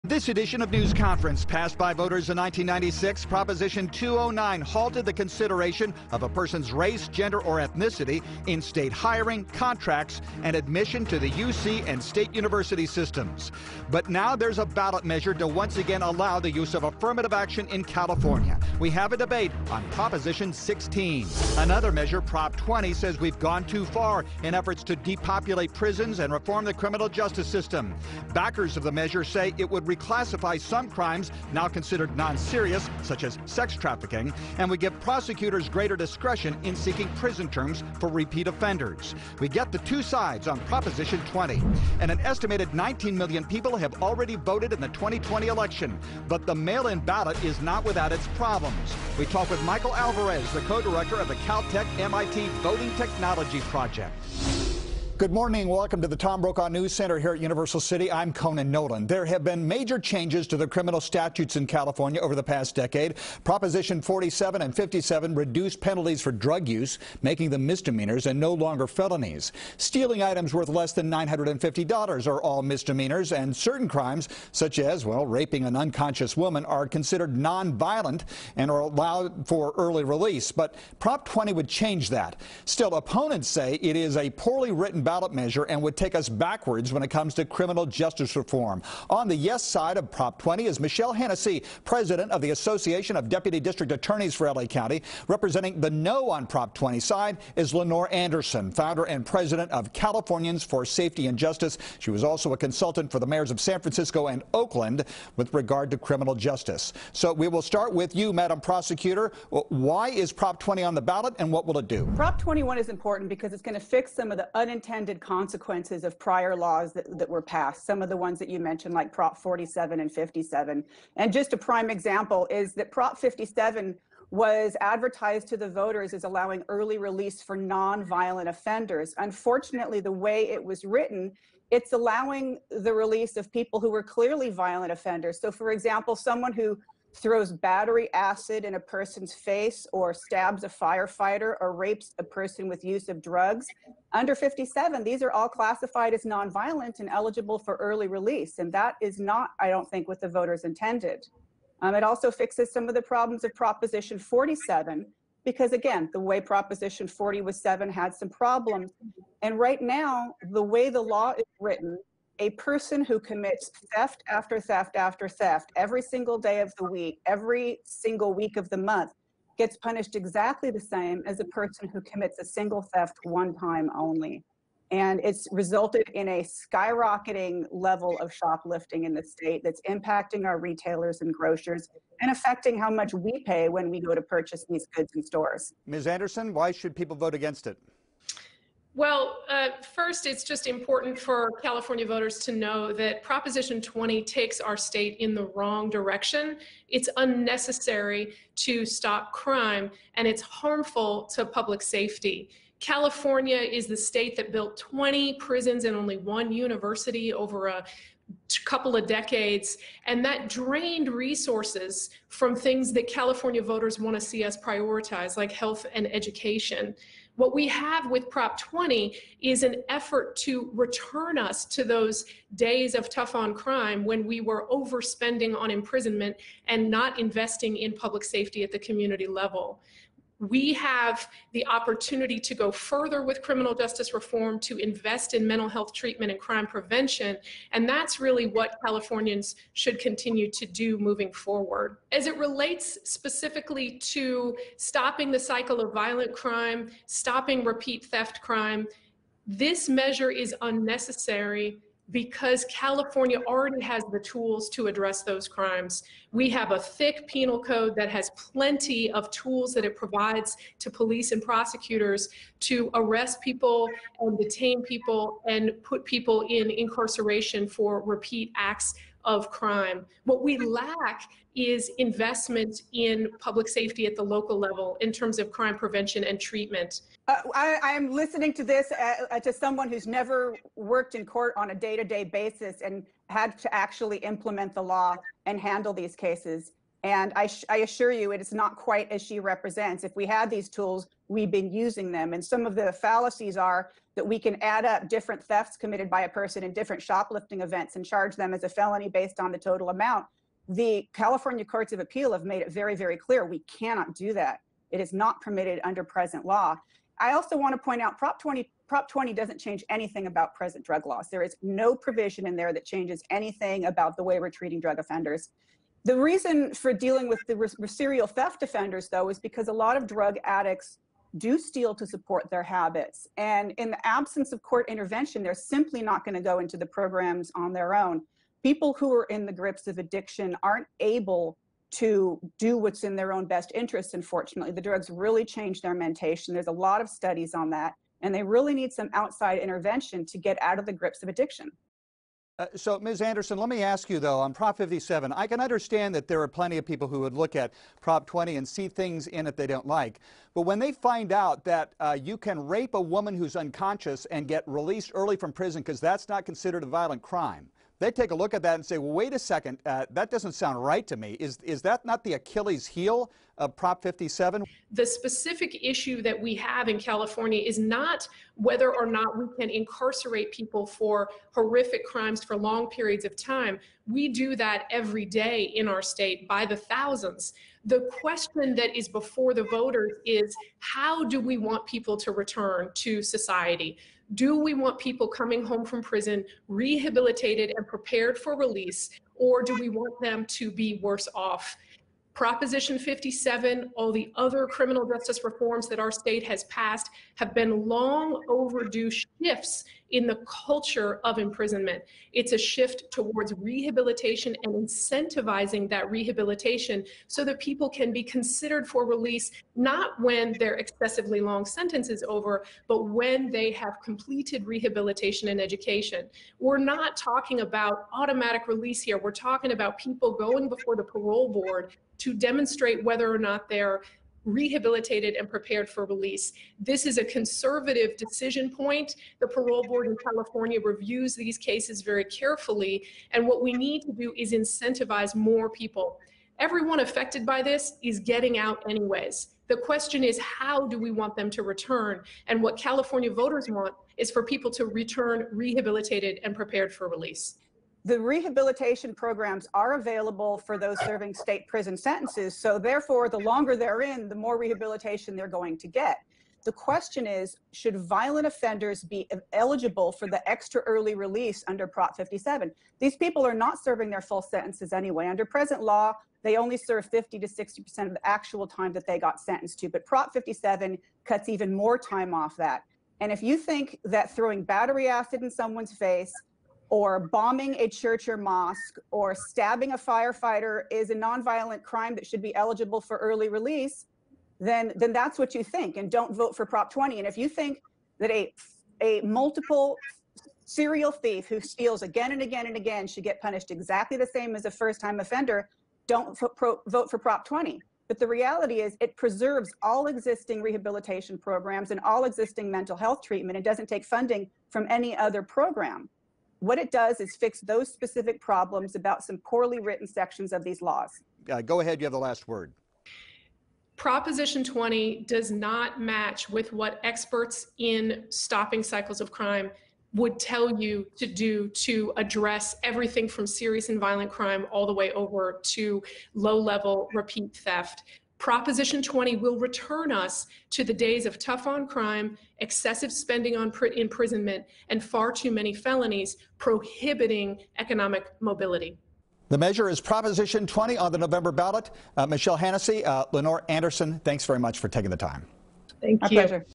This edition of News Conference, passed by voters in 1996, Proposition 209 halted the consideration of a person's race, gender, or ethnicity in state hiring, contracts, and admission to the UC and state university systems. But now there's a ballot measure to once again allow the use of affirmative action in California. We have a debate on Proposition 16. Another measure, Prop 20, says we've gone too far in efforts to depopulate prisons and reform the criminal justice system. Backers of the measure say it would reclassify some crimes now considered non-serious, such as sex trafficking, and would give prosecutors greater discretion in seeking prison terms for repeat offenders. We get the two sides on Proposition 20. And an estimated 19 million people have already voted in the 2020 election. But the mail-in ballot is not without its problems. We talk with Michael Alvarez, the co-director of the Caltech MIT Voting Technology Project. Good morning. Welcome to the Tom Brokaw News Center here at Universal City. I'm Conan Nolan. There have been major changes to the criminal statutes in California over the past decade. Proposition 47 and 57 reduced penalties for drug use, making them misdemeanors and no longer felonies. Stealing items worth less than $950 are all misdemeanors, and certain crimes, such as, well, raping an unconscious woman, are considered non-violent and are allowed for early release. But Prop 20 would change that. Still, opponents say it is a poorly written ballot measure and would take us backwards when it comes to criminal justice reform. On the yes side of Prop 20 is Michelle Hennessy, president of the Association of Deputy District Attorneys for LA County. Representing the no on Prop 20 side is Lenore Anderson, founder and president of Californians for Safety and Justice. She was also a consultant for the mayors of San Francisco and Oakland with regard to criminal justice. So we will start with you, Madam Prosecutor. Why is Prop 20 on the ballot, and what will it do? Prop 21 is important because it's going to fix some of the unintended consequences of prior laws that were passed, some of the ones that you mentioned, like Prop 47 and 57. And just a prime example is that Prop 57 was advertised to the voters as allowing early release for non-violent offenders. Unfortunately, the way it was written, it's allowing the release of people who were clearly violent offenders. So, for example, someone who throws battery acid in a person's face or stabs a firefighter or rapes a person with use of drugs. Under 57, these are all classified as nonviolent and eligible for early release. And that is not, I don't think, what the voters intended. It also fixes some of the problems of Proposition 47, because again, the way Proposition 47 had some problems. And right now, the way the law is written, a person who commits theft after theft after theft every single day of the week, every single week of the month, gets punished exactly the same as a person who commits a single theft one time only. And it's resulted in a skyrocketing level of shoplifting in the state that's impacting our retailers and grocers and affecting how much we pay when we go to purchase these goods in stores. Ms. Anderson, why should people vote against it? Well, first, it's just important for California voters to know that Proposition 20 takes our state in the wrong direction. It's unnecessary to stop crime, and it's harmful to public safety. California is the state that built 20 prisons and only one university over a couple of decades, and that drained resources from things that California voters want to see us prioritize, like health and education. What we have with Prop 20 is an effort to return us to those days of tough on crime when we were overspending on imprisonment and not investing in public safety at the community level. We have the opportunity to go further with criminal justice reform, to invest in mental health treatment and crime prevention, and that's really what Californians should continue to do moving forward. As it relates specifically to stopping the cycle of violent crime, stopping repeat theft crime, this measure is unnecessary because California already has the tools to address those crimes. We have a thick penal code that has plenty of tools that it provides to police and prosecutors to arrest people and detain people and put people in incarceration for repeat acts of crime. What we lack is investment in public safety at the local level in terms of crime prevention and treatment. I am listening to this to someone who's never worked in court on a day-to-day basis and had to actually implement the law and handle these cases. And I assure you, it is not quite as she represents. If we had these tools, we've been using them. And some of the fallacies are that we can add up different thefts committed by a person in different shoplifting events and charge them as a felony based on the total amount. The California Courts of Appeal have made it very, very clear we cannot do that. It is not permitted under present law. I also want to point out Prop 20 doesn't change anything about present drug laws. There is no provision in there that changes anything about the way we're treating drug offenders. The reason for dealing with the serial theft offenders, though, is because a lot of drug addicts do steal to support their habits. And in the absence of court intervention, they're simply not going to go into the programs on their own. People who are in the grips of addiction aren't able to do what's in their own best interest, unfortunately. The drugs really change their mentation. There's a lot of studies on that, and they really need some outside intervention to get out of the grips of addiction. So, Ms. Anderson, let me ask you, though, on Prop 57, I can understand that there are plenty of people who would look at Prop 20 and see things in it they don't like. But when they find out that you can rape a woman who's unconscious and get released early from prison because that's not considered a violent crime, they take a look at that and say, well, wait a second, that doesn't sound right to me. Is that not the Achilles heel of Prop 57? The specific issue that we have in California is not whether or not we can incarcerate people for horrific crimes for long periods of time. We do that every day in our state by the thousands. The question that is before the voters is, how do we want people to return to society? Do we want people coming home from prison rehabilitated and prepared for release, or do we want them to be worse off? Proposition 57, all the other criminal justice reforms that our state has passed have been long overdue shifts in the culture of imprisonment. It's a shift towards rehabilitation and incentivizing that rehabilitation so that people can be considered for release, not when their excessively long sentence is over, but when they have completed rehabilitation and education. We're not talking about automatic release here. We're talking about people going before the parole board to demonstrate whether or not they're rehabilitated and prepared for release. This is a conservative decision point. The parole board in California reviews these cases very carefully, and what we need to do is incentivize more people. Everyone affected by this is getting out anyways. The question is, how do we want them to return? And what California voters want is for people to return rehabilitated and prepared for release. The rehabilitation programs are available for those serving state prison sentences. So therefore, the longer they're in, the more rehabilitation they're going to get. The question is, should violent offenders be eligible for the extra early release under Prop 57? These people are not serving their full sentences anyway. Under present law, they only serve 50 to 60% of the actual time that they got sentenced to. But Prop 57 cuts even more time off that. And if you think that throwing battery acid in someone's face, or bombing a church or mosque, or stabbing a firefighter is a nonviolent crime that should be eligible for early release, then that's what you think, and don't vote for Prop 20. And if you think that a multiple serial thief who steals again and again and again should get punished exactly the same as a first-time offender, don't vote for Prop 20. But the reality is it preserves all existing rehabilitation programs and all existing mental health treatment. It doesn't take funding from any other program. What it does is fix those specific problems about some poorly written sections of these laws. Go ahead, you have the last word. Proposition 20 does not match with what experts in stopping cycles of crime would tell you to do to address everything from serious and violent crime all the way over to low-level repeat theft. Proposition 20 will return us to the days of tough on crime, excessive spending on imprisonment, and far too many felonies, prohibiting economic mobility. The measure is Proposition 20 on the November ballot. Michelle Hennessy, Lenore Anderson, thanks very much for taking the time. Thank you. My pleasure.